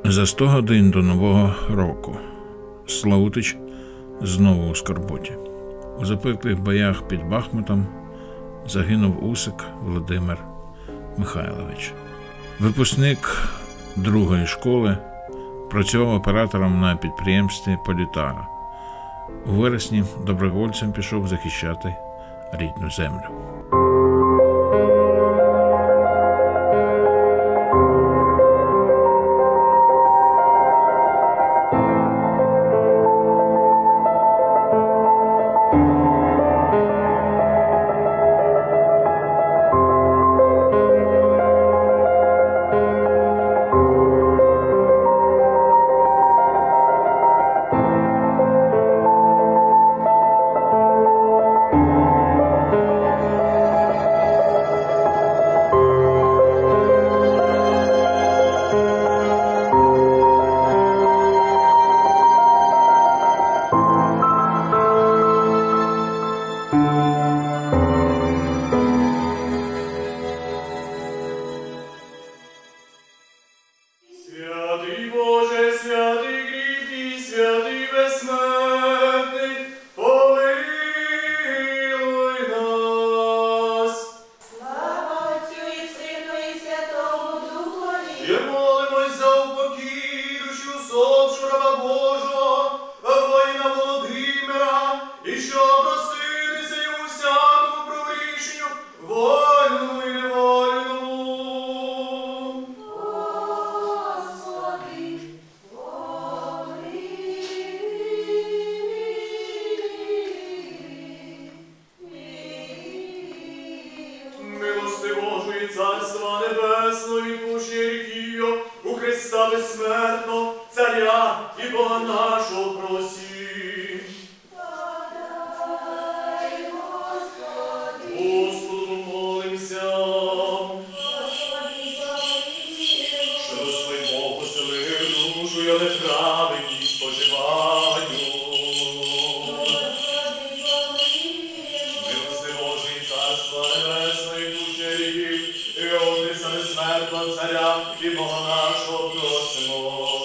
За 100 годин до Нового року Славутич знову у скорботі. У запеклих боях під Бахмутом загинув Усик Володимир Михайлович. Випускник другої школи, працював оператором на підприємстві Політара. У вересні добровольцем пішов захищати рідну землю. Святий Боже, святий кріпкий, святий безсмертний, помилуй нас. Слава Отцю і Сину і Святому Духові. І молимось за упокій душі усопшого раба Божого, воїна Володимира, і щоб проститися йому всякому прогрішенню, вольному і невольному. Господи, Милости Божої, Царства Небесного, відпущення гріхів його, у Христа безсмертного, Царя і Бога нашого просім. подай, Господи, Господу молимся, Господи, помилуй. що Господь Бог поселив душу, я неправедні споживаю. Господи, помилуй. Милости Божої, Царства Небесного, відпущення гріхів, і у Христа безсмертного, Царя і Бога нашого просимо.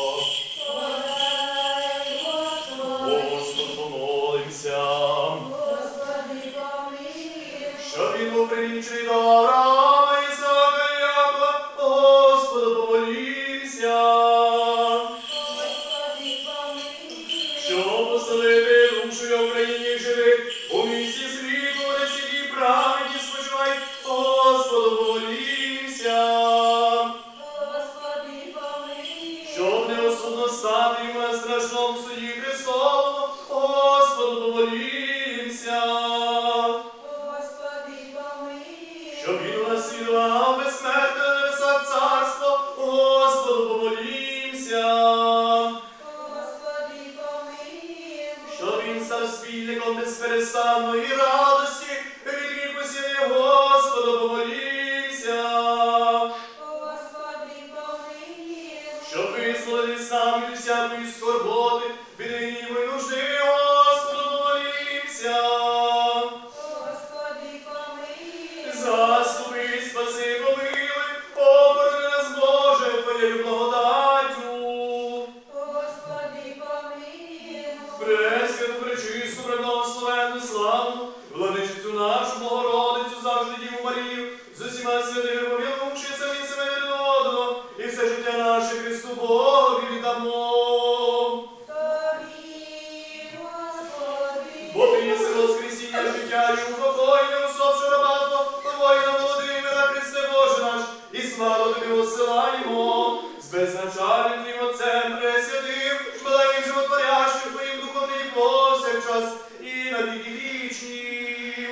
Подай, Господи, Господу помолимся, Господи, помилуй. що він був прирічений до Авраама, Ісаака і Якова, Господу помолімся, Господи, помилуй. що поселити душу я в країні живих, у місті світу, де всі праведні спочивають, Господу помолімся, Господи, помилуй. щоб неосудно стати йому на страшному суді Христовому, Господу помолімся. Господи, помилуй. Щоб він унаслідував безсмертне на небесах царство, Господу помолімся. Господи, помилуй. Щоб він став спільником безперестанної радості, від віку сіни, Господу помолімся. Господи, помилуй. Щоб визволити сам від усякої скорботи, від гніву й нужди, Господу помолімся. Господи, помилуй. Заступи, спаси, помилуй, оборони нас, Боже, Твоєю благодаттю. Господи, помилуй. Пресвяту, пречисту, преблагословенну, славну, владичицю нашу, Богородицю, завжди Діву Марію, з усіма святими пом'янувши самі себе один одного, і все життя наше Христу Богові віддамо. Тобі, Господи. Бо Ти єси воскресіння, життя і упокоєння усопшого раба воїна Володимира, Христе Боже наш, і славу Тобі посилаємо, з безначальним Твоїм Отцем Пресвятим, благим животворящим Твоїм Духом нині повсякчас і на віки вічні.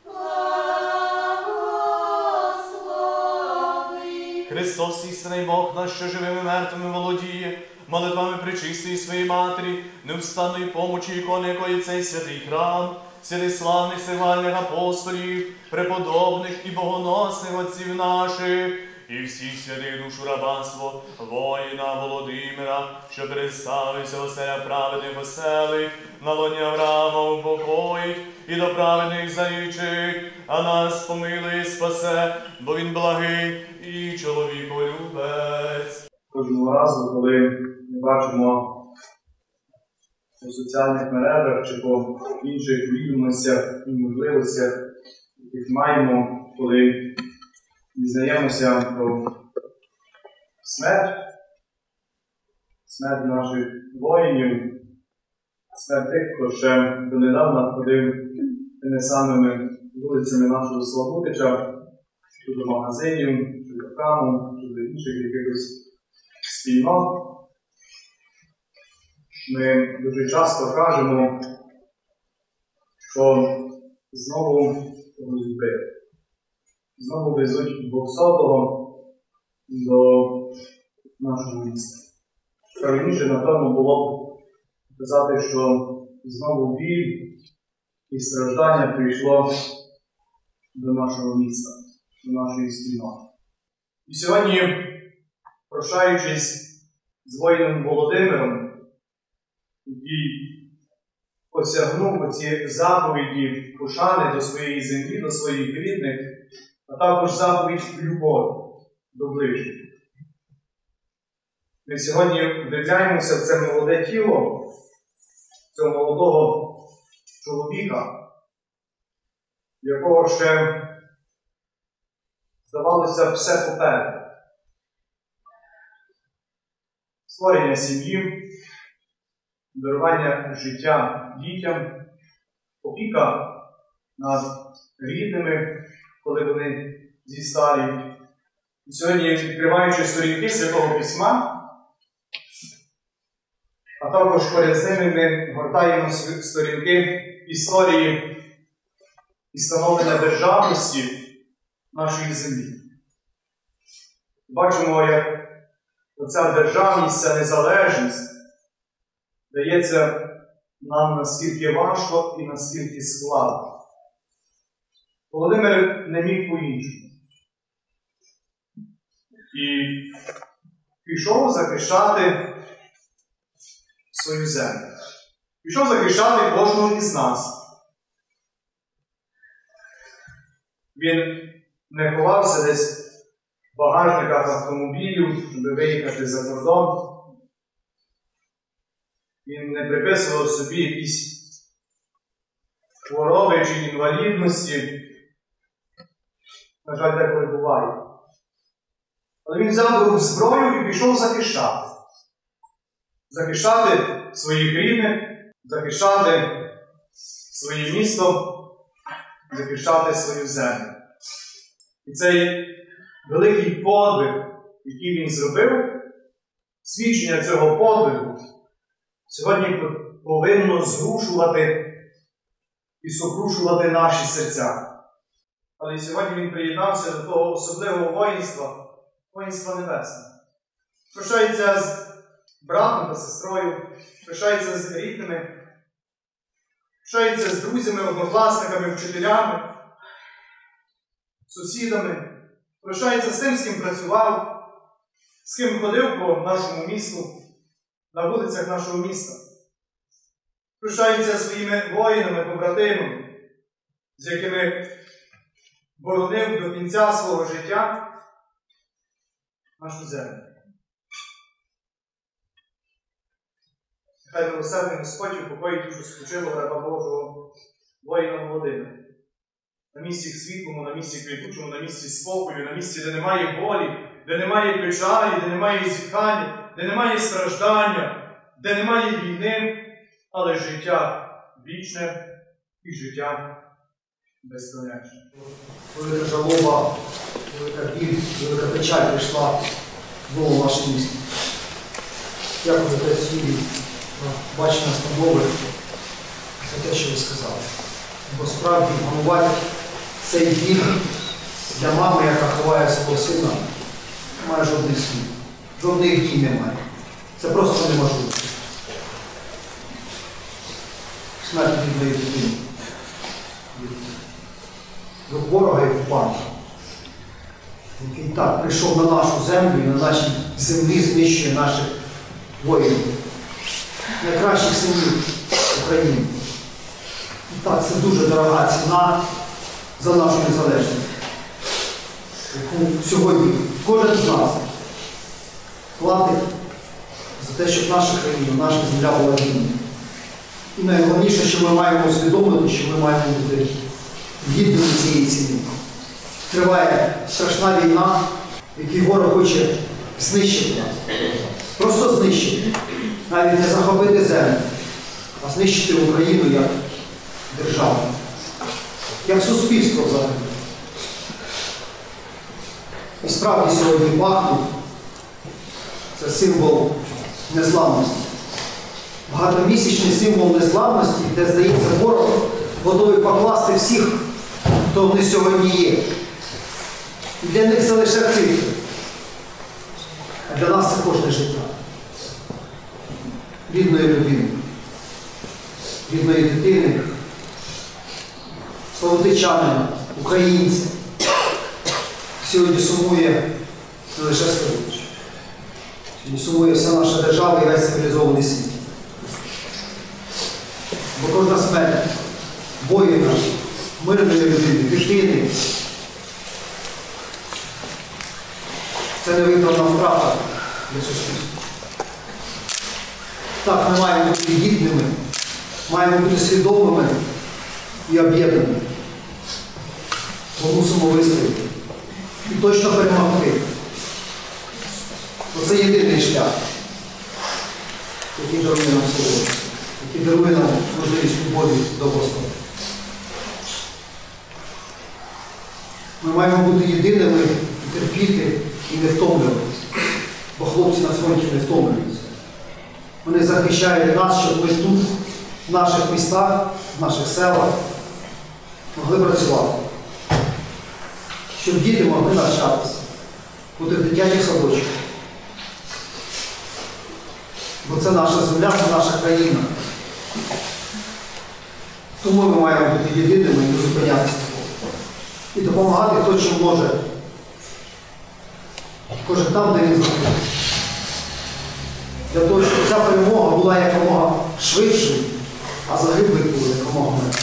Благослови. Христос, істинний Бог наш, що живими мертвими володіє, молитвами пречистої своєї Матері, невстанної помочі ікони, якої цей святий храм, святий славних сигвальних апостолів, преподобних і богоносних отців наших, і всіх святих душу рабанство, воїна Володимира, що представився оселя праведних оселих, на лоні Авраама упокоїть і до праведних залічить, а нас помилує і спасе, бо він благий і чоловіколюбець. кожного разу, коли ми бачимо у соціальних мережах чи по інших відомостях і можливостях, яких маємо, коли дізнаємося про смерть наших воїнів, смерть тих, хто ще донедавна ходив тими самими вулицями нашого Славутича, чи до магазинів, чи до храму, чи до інших якихось спільнот. Ми дуже часто кажемо, що знову розбили. Знову везуть 200-го до нашого міста. Правильніше, напевно, було б казати, що знову біль і страждання прийшло до нашого міста, до нашої спільноти. І сьогодні, прощаючись з воїном Володимиром, який осягнув оці заповіді пошани до своєї землі, до своїх рідних, а також заповідь любові до ближніх. Ми сьогодні вдивляємося в це молоде тіло, цього молодого чоловіка, якого ще, здавалося, все попереду. Створення сім'ї, дарування життя дітям, опіка над рідними, коли вони зістарі. І сьогодні, відкриваючи сторінки Святого Письма, а також поряд з ними ми гортаємо сторінки історії і становлення державності нашої землі. Бачимо, як оця державність, ця незалежність дається нам наскільки важко і наскільки складно. Володимир не міг по-іншому. І пішов захищати свою землю. Пішов захищати кожного із нас. Він не ховався десь в багажниках автомобілів, щоб виїхати за кордон. Він не приписував собі якісь хвороби чи інвалідності. На жаль, деколи буває. Але він взяв до рук зброю і пішов захищати. Захищати своїх рідних, захищати своє місто, захищати свою землю. І цей великий подвиг, який він зробив, свідчення цього подвигу, сьогодні повинно зрушувати і сокрушувати наші серця. Але сьогодні він приєднався до того особливого воїнства, воїнства небесного. Прощається з братом та сестрою, прощається з рідними, прощається з друзями, однокласниками, вчителями, сусідами, прощається з тим, з ким працював, з ким ходив по нашому місту, на вулицях нашого міста. Прощається зі своїми воїнами, побратимами, з якими боронив до кінця свого життя нашу землю. Нехай милосердний Господь упокоїть душу спочилого раба Божого воїна Володимира. На місці світлому, на місці квітучому, на місці спокою, на місці, де немає болі, де немає печалі, де немає зітхання, де немає страждання, де немає війни, але життя вічне і життя безконечне. Велика жалоба, велика біль, велика печаль прийшла знову в наше місто. Дякую за те свій бачення настанови, за те, що ви сказали. Бо справді вгамувати цей біль для мами, яка ховає свого сина, немає жодних слів. Жодних дій немає. Це просто неможливо. Смерть від моєї дитини. До ворога і окупанта, який так прийшов на нашу землю і на нашій землі знищує наших воїнів, найкращих синів України. І так, це дуже дорога ціна за нашу незалежність, яку сьогодні кожен з нас платить за те, щоб наша країна, наша земля була вільна. І найголовніше, що ми маємо усвідомити, що ми маємо бути гідними цієї ціни. Триває страшна війна, в якій ворог хоче знищити нас. Просто знищити. Навіть не захопити землю, а знищити Україну як державу, як суспільство взагалі. І справді сьогодні Бахмут – це символ незламності. Багатомісячний символ незламності, де, здається, ворог готовий покласти всіх, хто вони сьогодні є. І для них це лише цифри. А для нас це кожне життя. Рідної людини, рідної дитини, славутичанина, українця. Сьогодні сумує не лише Славутич. Сьогодні сумує вся наша держава і весь цивілізований світ. Бо кожна смерть воїна, мирної людини, дитини – це невиправна втрата для суспільства. Так, ми маємо бути гідними, маємо бути свідомими і об'єднаними. Бо мусимо вистояти і точно перемогти. Бо це єдиний шлях, який дарує нам свободу, який дарує нам можливість любові до Господа. Ми маємо бути єдиними, і терпіти, і не втомлюватися. Бо хлопці на фронті не втомлюються. Вони захищають нас, щоб ми тут, в наших містах, в наших селах могли працювати. Щоб діти могли навчатися, бути в дитячих садочках. Бо це наша земля, це наша країна. Тому ми маємо бути єдиними і не зупинятися. І допомагати хто чим може. Кожен там, де він знаходиться. Для того, щоб ця перемога була якомога швидшою, а загиблих було якомога менше.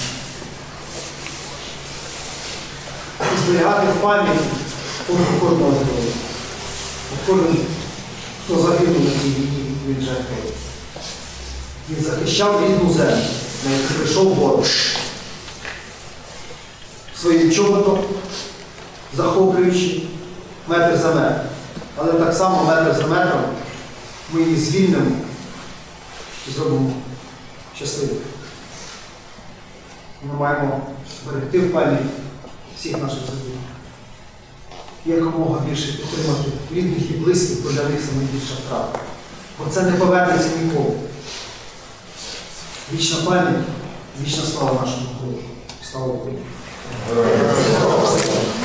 І зберігати в пам'яті кожного героя. Кожен, хто загинув на цій війні, він жертвує. Він захищав рідну землю, на яку прийшов ворог. Своїм чоботом, захоплюючи метр за метр. Але так само метр за метром ми її звільнимо і зробимо щасливою. Ми маємо берегти в пам'ять всіх наших загиблих. Якомога більше підтримати рідних і близьких, бо для них саме більша втрата. Бо це не повернеться ніколи. Вічна пам'ять, вічна слава нашому Богу. Слава Україні!